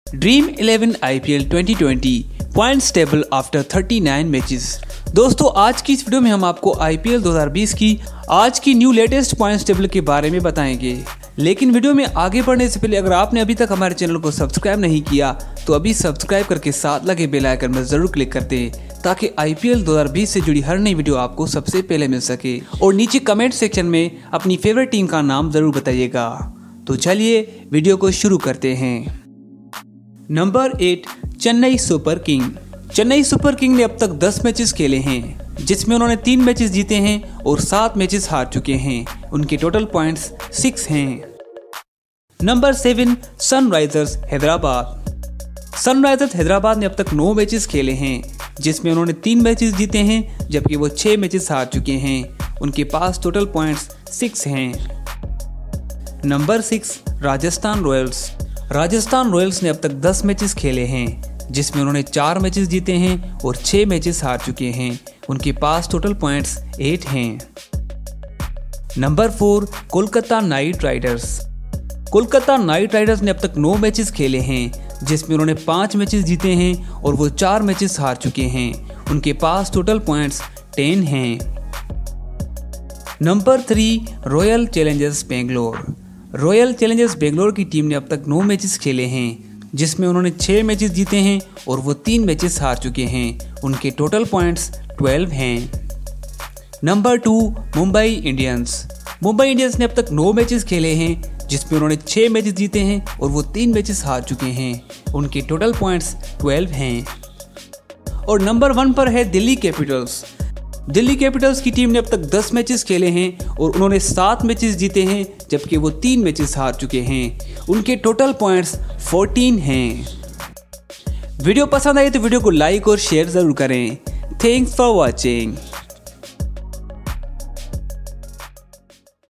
Dream 11 IPL 2020 points table after 39 matches. दोस्तों आज की इस वीडियो में हम आपको IPL 2020 की आज की न्यू लेटेस्ट पॉइंट्स टेबल के बारे में बताएंगे। लेकिन वीडियो में आगे बढ़ने से पहले अगर आपने अभी तक हमारे चैनल को सब्सक्राइब नहीं किया तो अभी सब्सक्राइब करके साथ लगे बेल आइकन में जरूर क्लिक कर दें ताकि IPL 2020 से जुड़ी हर नई वीडियो आपको सबसे पहले मिल सके। और नीचे कमेंट सेक्शन में अपनी फेवरेट टीम का नाम जरूर बताइएगा। तो चलिए वीडियो को शुरू करते हैं। Number 8 Chennai Super King. Chennai Super King ने अब तक 10 मैचेस खेले हैं जिसमें उन्होंने 3 मैचेस जीते हैं और 7 मैचेस हार चुके हैं। उनके टोटल पॉइंट्स 6 हैं। Number 7 Sunrisers Hyderabad. Sunrisers Hyderabad ने अब तक 9 मैचेस खेले हैं जिसमें उन्होंने 3 मैचेस जीते हैं जबकि वो 6 मैचेस हार चुके हैं। उनके पास टोटल पॉइंट्स 6 हैं। Number 6 Rajasthan Royals. Rajasthan Royals ने अब तक 10 मैचेस खेले हैं जिसमें उन्होंने 4 मैचेस जीते हैं और 6 मैचेस हार चुके हैं। उनके पास टोटल पॉइंट्स 8 हैं। Number 4 Kolkata Knight Riders. Kolkata Knight Riders ने अब तक 9 मैचेस खेले हैं जिसमें उन्होंने 5 मैचेस जीते हैं और वो 4 मैचेस हार चुके हैं। उनके पास टोटल पॉइंट्स 10 हैं। Number 3 Royal Challengers Bangalore. Royal Challengers Bangalore की टीम ने अब तक 9 मैचेस खेले हैं जिसमें उन्होंने 6 मैचेस जीते हैं और वो 3 मैचेस हार चुके हैं। उनके टोटल पॉइंट्स 12 हैं। Number 2 Mumbai Indians. Mumbai Indians ने अब तक 9 मैचेस खेले हैं जिसमें उन्होंने 6 मैचेस जीते हैं और वो 3 मैचेस हार चुके हैं। उनके टोटल पॉइंट्स 12 हैं। और नंबर 1 पर है दिल्ली कैपिटल्स। दिल्ली कैपिटल्स की टीम ने अब तक 10 मैचेस खेले हैं और उन्होंने 7 मैचेस जीते हैं जबकि वो 3 मैचेस हार चुके हैं। उनके टोटल पॉइंट्स 14 हैं। वीडियो पसंद आई तो वीडियो को लाइक और शेयर जरूर करें। Thanks for watching.